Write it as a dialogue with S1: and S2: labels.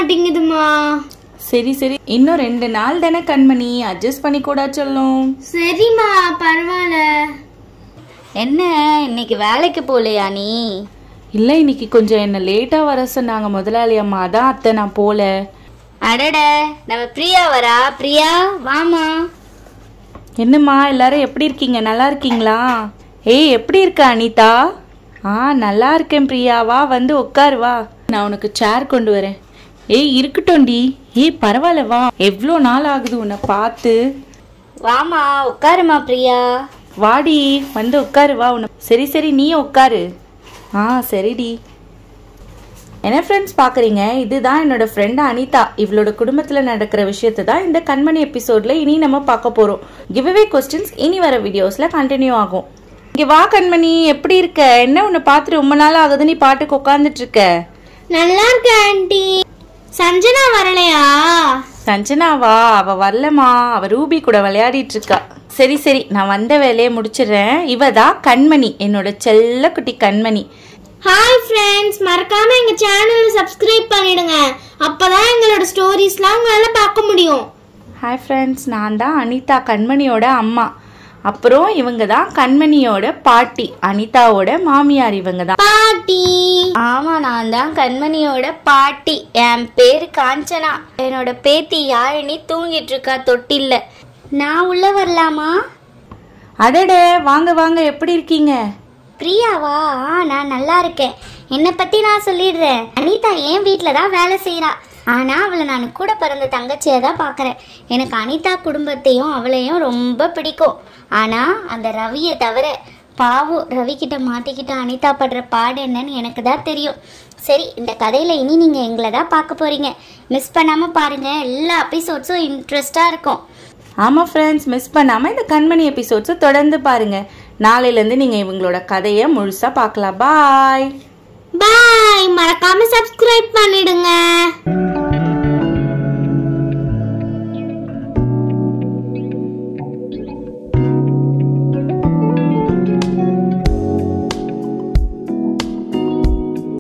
S1: மாட்டேங்குதுமா.
S2: சரி சரி, இன்னும் 2 நாள் தானே கண்மணி, அட்ஜஸ்ட் பண்ணி கூட சொல்லும்.
S1: சரிம்மா, பரவாயில்ல.
S3: என்ன இன்னைக்கு வேலைக்கு போலையா நீ?
S2: இல்லை, இன்னைக்கு கொஞ்சம் என்ன லேட்டாக வர சொன்னாங்க முதலாளி அம்மா, அதான் அத்தை நான் போல.
S3: அடட, நம்ம பிரியா வரா. பிரியா வாமா.
S2: என்னம்மா எல்லாரும் எப்படி இருக்கீங்க, நல்லா இருக்கீங்களா? ஏய், எப்படி இருக்க அனிதா? நல்லா இருக்கேன் பிரியா, வா வந்து உட்காரு, வா நான் உனக்கு சேர் கொண்டு வரேன். ஏய் இருக்கட்டும்டி. ஏய் பரவாயில்ல, வா, எவ்வளோ நாள் ஆகுது உன்னை பார்த்து.
S3: வாமா உட்காருமா பிரியா.
S2: வாடி வந்து உட்காரு, வா உன்னை. சரி சரி, நீ உட்காரு. சரிடி. என்ன ஃப்ரெண்ட்ஸ் பார்க்குறீங்க, இதுதான் என்னோட ஃப்ரெண்ட் அனிதா. இவளோட குடும்பத்தில் நடக்கிற விஷயத்தை தான் இந்த கண்மணி எபிசோட்ல இனி நம்ம பார்க்க போகிறோம். கிவ்அவே கொஸ்டின்ஸ் இனி வர வீடியோஸில் கண்டினியூ ஆகும். இங்கே வா கண்மணி, எப்படி இருக்க? என்ன உன்னை பார்த்துட்டு ரொம்ப நாள் ஆகுது, நீ பாட்டுக்கு உட்காந்துட்டு இருக்க.
S1: நல்லா இருக்க ஆண்டி. சஞ்சனா வரலையா?
S2: சஞ்சனாவா? அவ வரலமா, அவ ரூபி கூட விளையாடிட்டு இருக்கா. சரி சரி, நான் வந்த வேலையை முடிச்சிடுறேன். இவ தான் கண்மணி, என்னோட செல்ல குட்டி கண்மணி.
S1: ஹாய் ஃப்ரெண்ட்ஸ், மறக்காம எங்க சேனலை சப்ஸ்கிரைப் பண்ணிடுங்க. அப்பதான் எங்களோட ஸ்டோரிஸ்லாம் உங்களால பார்க்க முடியும்.
S2: ஹாய் ஃப்ரெண்ட்ஸ், நான் தான் அனிதா, கண்மணியோட அம்மா. அப்புறம் இவங்க தான் கண்மணியோட பாட்டி, அனிதாவோட மாமியார் இவங்க தான்.
S1: பாட்டி?
S3: ஆமா, நான் தான் கண்மணியோட பாட்டி. என் பேரு காஞ்சனா. என்னோட பேத்தி யாழினி தூங்கிட்டு இருக்கா தொட்டில்ல. நான் உள்ள வரலாமா?
S2: அடடே, வாங்க வாங்க, எப்படி இருக்கீங்க?
S3: பிரியாவா? நான் நல்லா இருக்கேன். என்னை பத்தி நான் சொல்லிடுறேன். அனிதா என் வீட்டில் தான் வேலை செய்கிறா. ஆனால் அவளை நான் கூட பிறந்த தங்கச்சியை தான் பார்க்குறேன். எனக்கு அனிதா குடும்பத்தையும் அவளையும் ரொம்ப பிடிக்கும். ஆனால் அந்த ரவியை தவிர, பாவம் ரவிக்கிட்ட மாட்டிக்கிட்ட அனிதா படுற பாடு என்னன்னு எனக்கு தான் தெரியும். சரி, இந்த கதையில் இனி நீங்கள் எங்களை தான் பார்க்க போகிறீங்க. மிஸ் பண்ணாமல் பாருங்கள், எல்லா எபிசோட்ஸும் இன்ட்ரெஸ்டாக இருக்கும்.
S2: ஆமாம் ஃப்ரெண்ட்ஸ், மிஸ் பண்ணாமல் இந்த கண்மணி எபிசோட்ஸை தொடர்ந்து பாருங்கள். நாளையிலேருந்து நீங்கள் இவங்களோட கதையை முழுசாக பார்க்கலாம். பாய்
S1: பாய். மறக்காம சப்ஸ்கிரைப் பண்ணிடுங்க.